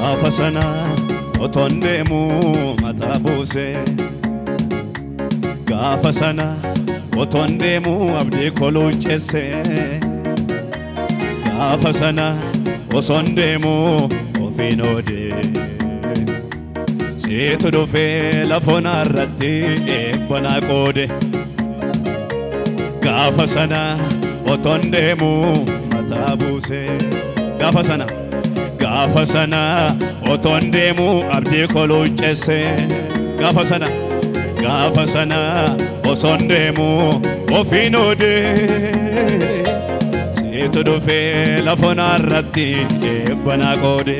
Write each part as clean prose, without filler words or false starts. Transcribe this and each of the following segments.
Afasana otondemu matabuse Afasana otondemu abdi kolunchese Afasana osondemu ofinode Setu dofe la fonarati ebona kode Afasana otondemu matabuse Afasana otondemu abdi kolunchese Afasana osondemu ofinode Setu dofe la fonarati ebona kode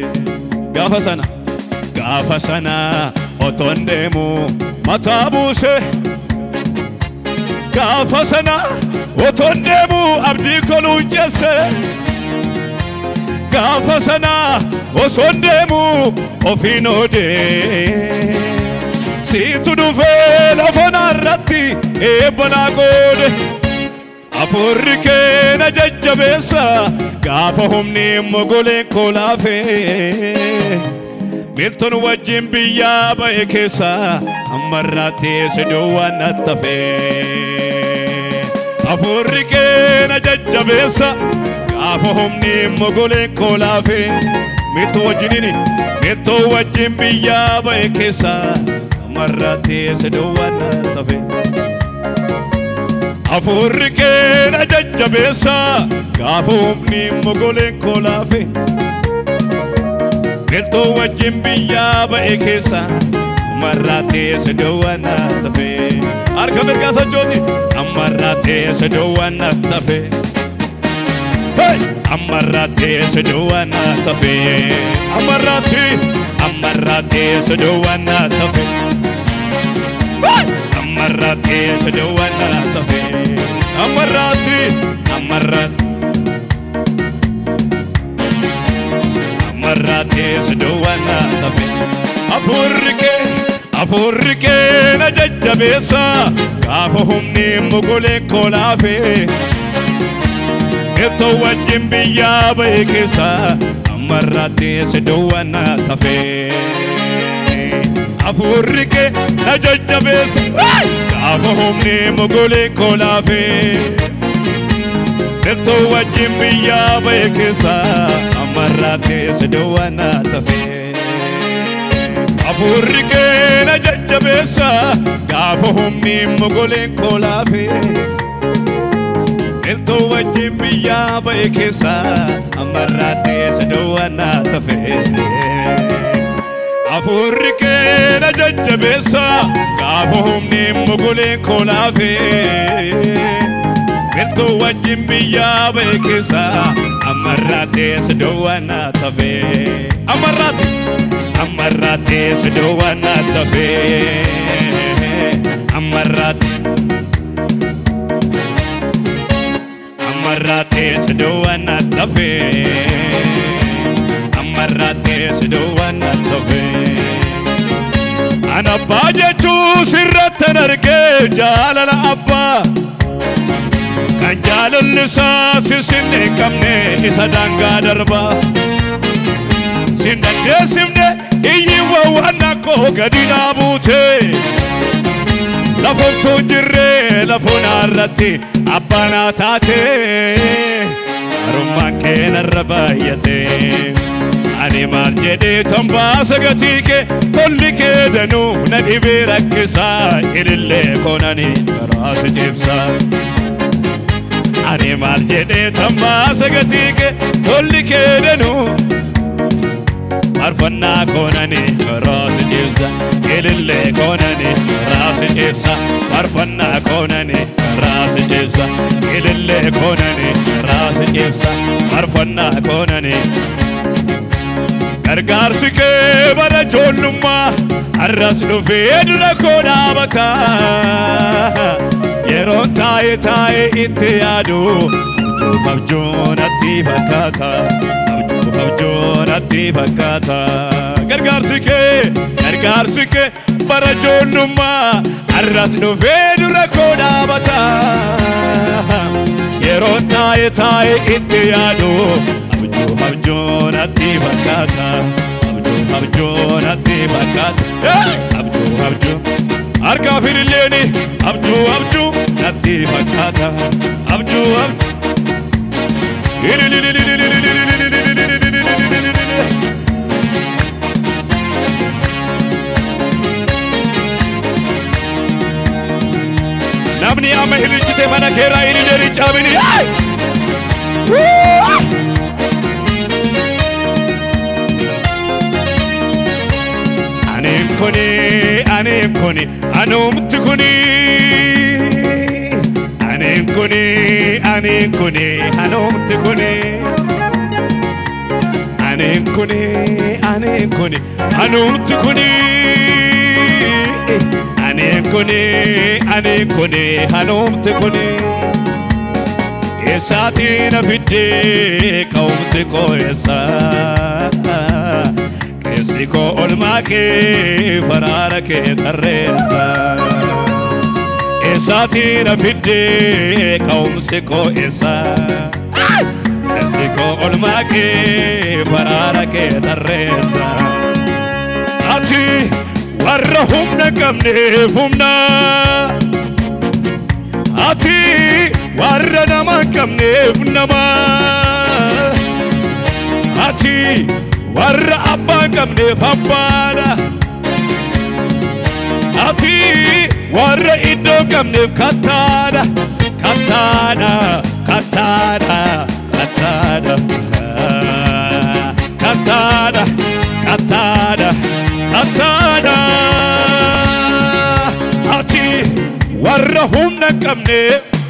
Afasana otondemu matabuse Afasana otondemu abdi kolunchese Afasana osondemu ofinode Situ dufe la fonarati ebona kode Afurike na jajjabesa Gafa humni mogole kolafe Milton wajjin biyya ba'e keessa Ammarraate sedowa nattafe Afurike na jajjabesa Gafa humni mogole kolafe Milton wajjin biyya ba'e keessa Ammarraate sedowa nattafe Afurike na jajjabesa Gafa humni mogole kolafe Milton wajjin biyya ba'e keessa Ammarraate sedowa nattafe Harka mirgaa sochooti Ammarraate sedowa nattafe Ammarraate sedowa nattafe Ammarraate sedowa nattafe Ammarraate sedowa nattafe Ammarraate sedowa nattafe Afurike na jajjabesa Gafa humni mogole kolafe Milton wajjin biyya ba'e keessa Ammarraate sedowa nattafe Afurike na jajjabesa Gafa humni mogole kolafe Milton wajjin biyya ba'e keessa Ammarraate sedowa nattafe Afurike na jajjabesa Gafa humni mogole kolafe Milton wajjin biyya ba'e keessa Ammarraate sedowa nattafe Afurike na jajjabesa Gafa humni mogole kolafe Milton wajjin biyya ba'e keessa Ammarraate sedowa nattafe Ammarraate sedowa nattafe Ammarraate sedowa nattafe Ammarraate sedowa nattafe Ana abbaa jechuu sirrattan arge jaalala abbaa Kan jaalalli isaa sisinne qabne isa daangaa darba Sin dandeessifne iyyiiwwan waan akkoo gadi dhaabute Lafooftuu jirree lafoonaa irratti abbaanaa taate Harummaan kee narra baay'ate Ani maal jedhee tambaasa gatii kee tolli kee danuu na dhibee rakkisaa Ilillee koonani karaa si cibsaa Ani maal jedhee tambaasa gatii kee tolli kee danuu Marfannaa koonani karaa si cibsaa Ilillee koonani karaa si cibsaa Marfannaa koonani karaa si cibsaa Ilillee koonani karaa si cibsaa Marfannaa koonani Gargaarsi kee bara ijoollummaa har'as dhufee dura koo dhaabata Yeroo taa'ee itti yaadu abjuu natti fakkaata Gargaarsi kee bara ijoollummaa har'as dhufee dura koo dhaabata Yeroo taa'ee itti yaadu abjuu natti fakkaata abjuu natti fakkaata abjuu harka firillee abjuu natti fakkaata abjuu namni amma hilichite mana keeraa hililee ricaamini anem kuni anumti kuni anem kuni anumti kuni anem kuni anumti kuni anem kuni anumti kuni esatina fidde kaumsi ko esa Siko olmake fararake tarreza Esatira fidde kaum siko esa Siko olmake fararake tarreza Ati warra humna kamne humna Ati warra nama kamne nama Ati warra abba kamne fabbada ati warra iddo kamne katada ati warra humna kamne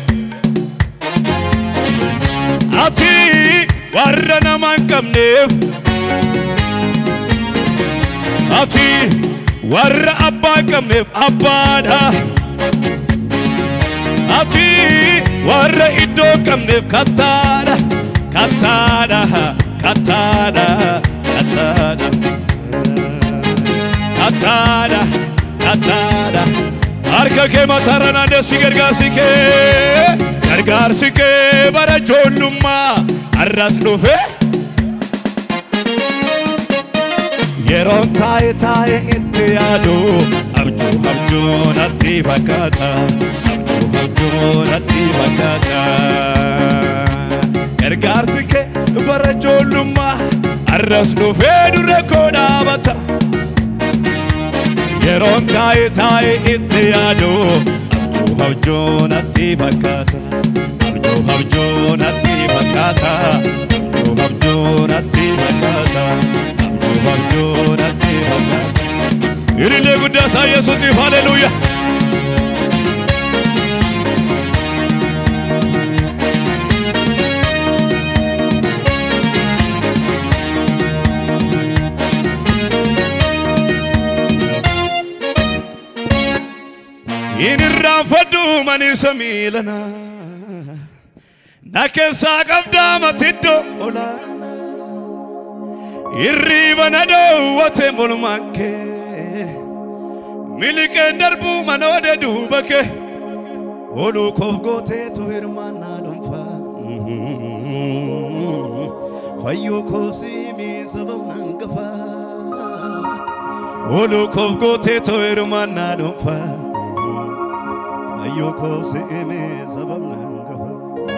ati warra naman kamne ati warra abba kamne abbada ati warra iddo kamne katada harka ke matarana desi gargaarsi ke bara joollumma arras dhufe yeron taye itti yaadu abjuu natti fakkaata abjuu natti fakkaata gargaarsi ke bara joollumma arras dhufe dura koo dhaabata yeron taye itti yaadu abjuu natti fakkaata abjuu natti fakkaata abjuu natti fakkaata abjuu natti fakkaata irile guddasa yesuusi haleluya inirraanfadhu mani samiilana nakeessa qabda matiddo olaana irriibana dhoowwate molmanke miliqeen darbu manoode duubake oluu koof gooteetu hirmaannaa dhuunfa fayyuu koof siimii sababnaan gafa oluu koof gooteetu hirmaannaa dhuunfa fayyuu koof siimii sababnaan gafa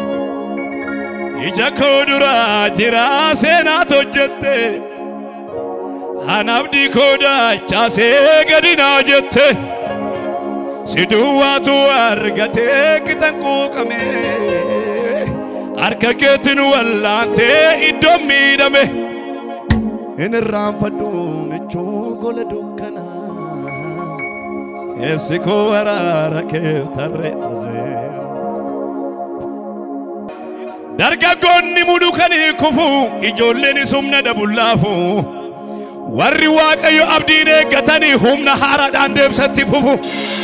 ija koo duraa jira seenaat hojjette hanabdi koo dachaasee gadi naa jette si duwwaatu argatee qixan quuqame harka keetiin wallaantee iddoon miidhame hin irraanfadhu michuu gola dukkanaa keessi koo waraara keef tarreessa seera dargaggoonni mudukanii kufu ijoolleen humna dabullaafu warri waaqayyo abdiin eeggatanii humna haaraadhaan deebisatti fufu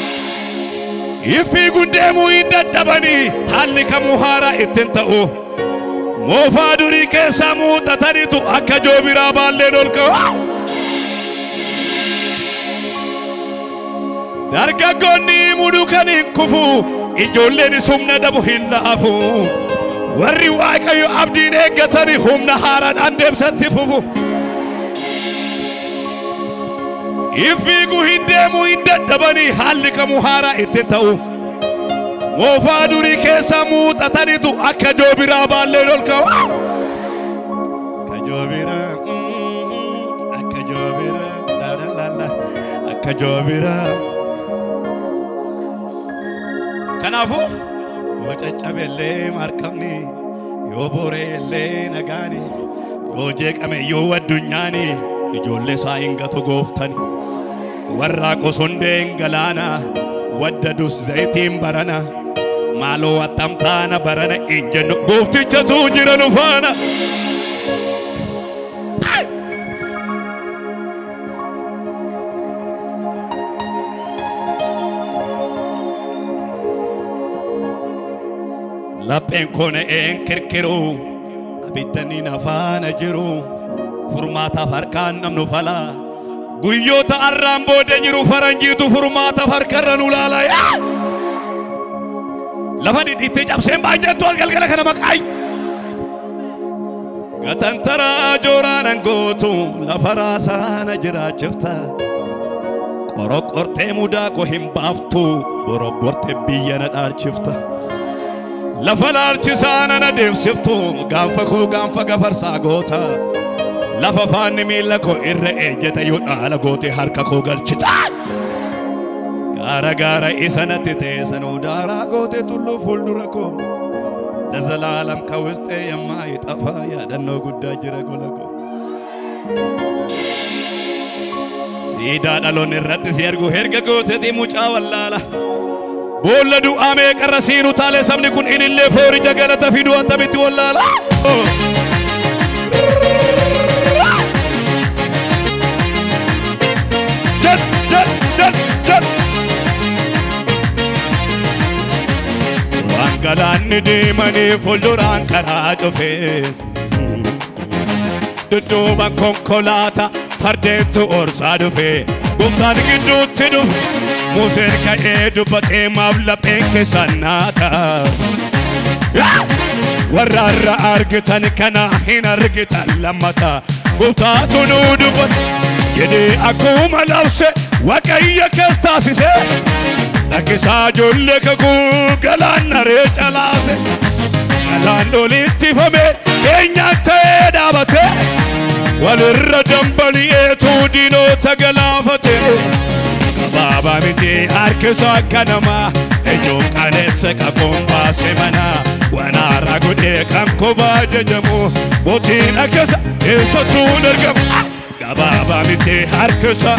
ifi guddeemuu hin dadhabanii haalli kamuu haaraa ittiin ta'u moofaa durii keessaa muuxataniitu akka joobiraa baalleen ol ka'u dargaggoonni mudukanii kufu ijoolleen humna dabu hin laafu warri waaqayyo abdiin eeggatanii humna haaraadhaan deebisatti fufu يفيقو هندمو هنددبني حالك مهارا اتتاو موفادوري كيسا موت أتانيتو أكا جوبرا بالليل الكو كجوبرا أكا جوبرا لا لا لا لا أكا جوبرا كنافو وچچا بيلي ماركمني يو بوري اللي نغاني يو جيك أمي يو ودنياني يجولي ساينغتو غوفتاني وراقو سندين غلانا وددوس زيتين برانا مالو واتمتانا برانا إجنو غوفتي چتو جرانو فانا لابين كونه إن كركرو أبيتني نفانا جرو فرماتا فركان نمنو فلا غيوتا الرامبو دنجرو فرنجيتو فرماتا فركرنو لالا يا لفني ديتي جاب سيمبا جتو الغلغلة كنا مكاي غتنترا جورانا نغوتو لفراسانا جرا جفتا قرق أرتي مودا كوهم بافتو بربورتي بيانا دار جفتا لفلار چسانا ندیم سفتو گانفکو گانفا گفرسا گوتا لففان میلکو ارئے جتا یود آلا گوتی حرککو گلچتا گارا گارا ایسانتی تیسانو دارا گوتی تلو فلدرکو لزلالم کوستے یما ایتافا یادنو گودا جرگو لگو سیدا دلون الرد سیرگو هرگا گوتی تی موچا واللالا بولدو آمي كرسينو تالي سمني كن إن اللي فوري جاقالة تفيدو أنت بيتي والله لا جد جد جد جد وانقلان ديماني فلدران كراجو فيه دودوبا كونكولاتا فردتو أرسادو فيه قفتان قدو تدو موسير كايدو باتي مابلا بينك سناتا ورار أرغتان كنا هنا رغتان لمتا قفتاتو نودو بات يدي أكوم لوسي وكايا كستاسيسي لكي ساجو لككو غلان ريش علاسي غلان دوليتي فمي كينيا تيدابتي والردم بليتو دينو تغلافتي بابا متي أركسا كنما إجوم كنسك أكون باسمنا وانا راقودي كم كوبا ججمو بوتين أكسا إستو نرقم بابا متي أركسا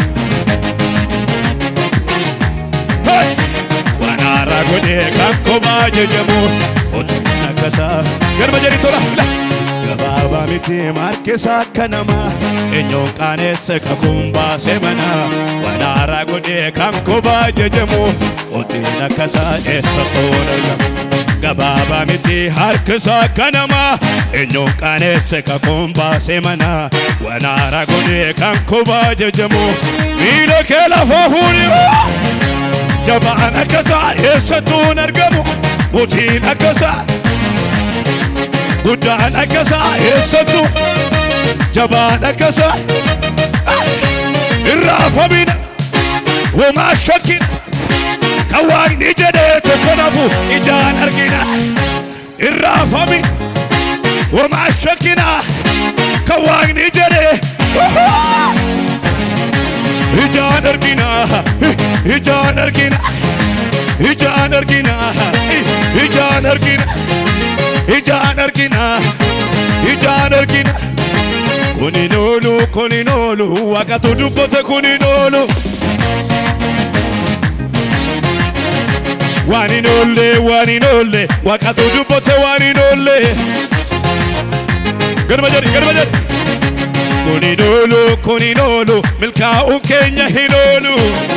وانا راقودي كم كوبا ججمو بوتين أكسا كرم جري تولا بابا متي ماركسا كنما إنيو كانسك أكون باسمنا وانا راقودي كم كوبا ججمو بوتين أكسا إستو نرقم بابا متي هاركسا كنما إنيو كانسك أكون باسمنا وانا راقودي كم كوبا ججمو ميلو كلا فهوري جبان أكسا إستو نرقم بوتين أكسا قدان أكسا يسطو جبان أكسا الرافة بنا وما شكين كواك نجده تكنفو إجان أرقنا الرافة بنا وما شكينا كواك نجده إجان أرقنا إجان أرقنا إجان أرقنا إجان أرقنا إجان أرقنا إجان أرقنا كوني نولو وقتو دبت كوني نولو واني نولي وقتو دبت واني نولي قرب جري كوني نولو ملكاو كينيا هنولو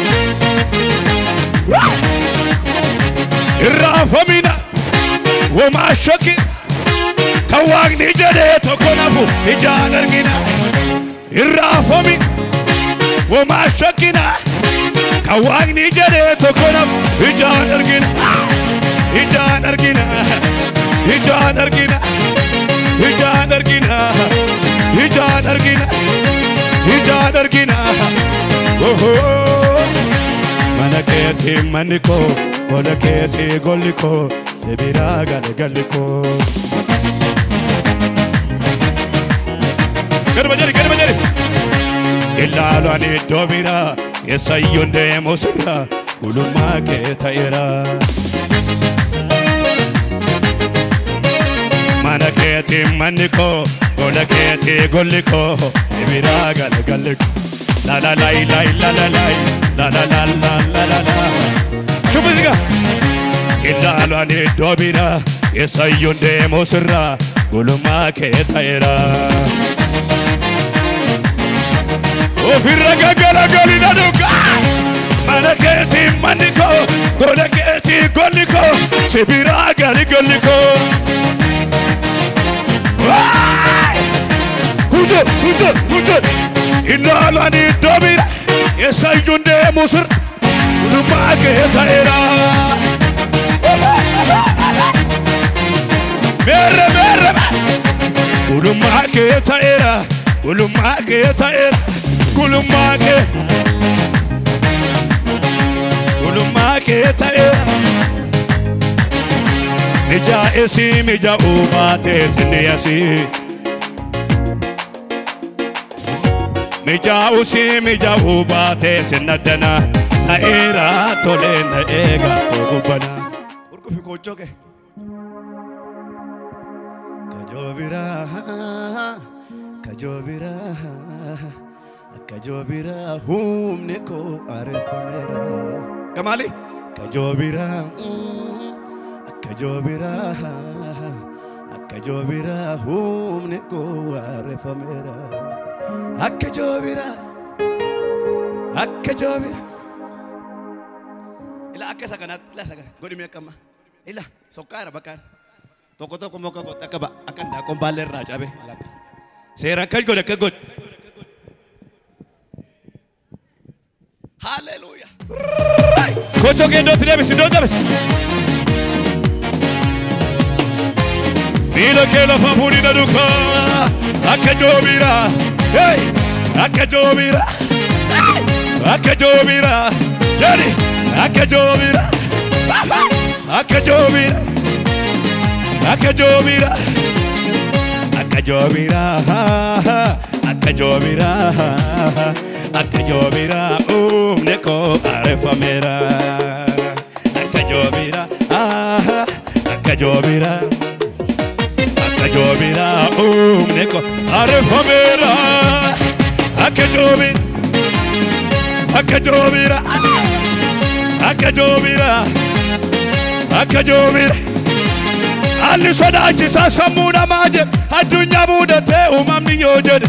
الرافة منا وما شكي كواك نجده تكونفو إجان أرقنا الرافة منا وما شكينا كواك نجده تكونفو إجان أرقنا إجان أرقنا إجان أرقنا إجان أرقنا إجان أرقنا إجان أرقنا Manaketi maniko, bolaketi goliko, sebira galiko. Get bajari. Illalo ani dobira, yesayunde mosira, uluma ketaira. Manaketi maniko, bolaketi goliko, sebira galiko. La la la la la la la la la la la la la. شوف ذيك إلا لاني دوبيرا يسايون ديمو سرا قولوا ما كيتايرا وفي الرقا قولي ندوكا مانكيتي مانيكو قولكيتي قوليكو سبيرا قوليكو هجر إلا لاني دوبيرا يسايون ديمو سرا Uluma ketaira Merre Uluma ketaira Mija esi mija ubate siniyasi Mija usi mija ubate sinadana Naira tole na ega togubana urko fi kochoke kajobira humneko arefamera kamali kajobira humneko arefamera akajobira إلا أكسا كانت لا سكر قولي مية كما إلا سكر بكار توكو موكا كوتا كبا أكن داكم بالر راجع به سيران كجود كجود هاليلويا كوتشو كيندو تريبس ميلو كيلو فابوري ندوكا أكجوبيرا هاي أكجوبيرا جاري Akajobira neko arefamera akajobira neko arefamera akajobira Ali sodachi sasa muda maje adunya muda te umamni yojede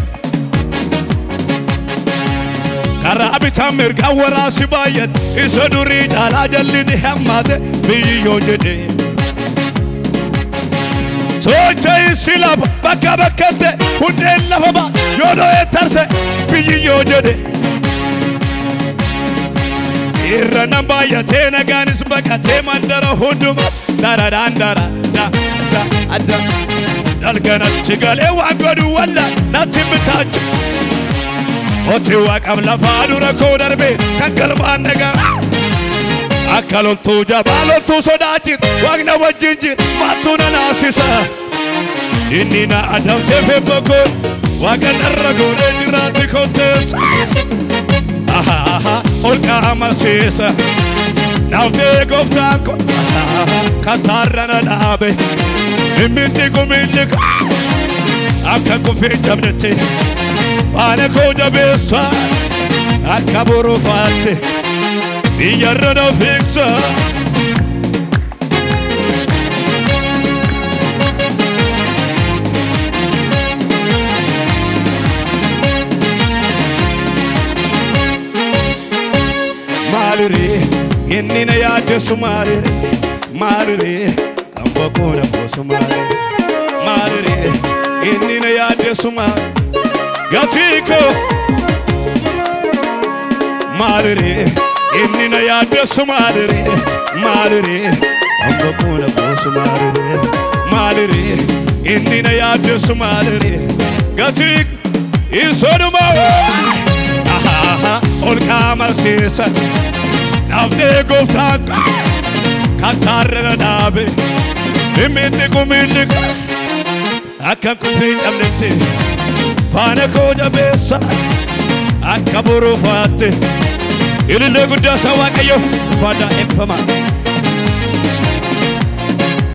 Karabi tamir gawara sibayet isoduri jala jallini hammade bi yojede Sochai silab bakabakate hundella faba yodo etarse bi yojede Irana baya tena ganis baka temandara huduma dara dandara da dalgana chigale wagodu walla natimtach oti waqam la fadura kodarbe kangalma naga akalon tuja balon tu sodati wagna wajinji matuna nasisa inina adam sefe boko waganarra gore dirati kontes Olka amasisa Now they go franco Katarana nabe Imindi kumindika Aka kufija mnete Pane koja besa Aka buru fate Iyarana fixa Malire, inni na yade sumarire, malire, ambako na bosumarire, malire, inni na yade sumar, gatiko, malire, inni na yade sumarire, malire, ambako na bosumarire, malire, inni na yade sumarire, gatiko, isoduma, olka amarsiisan nafni gooftaan kattaarra dhaabe himmitti kumilli akka kuffii cabnetti faana koo jabeessa akka boruu faatte ilillee guddaa isaa Waaqayyoof faadaa eebbifamaa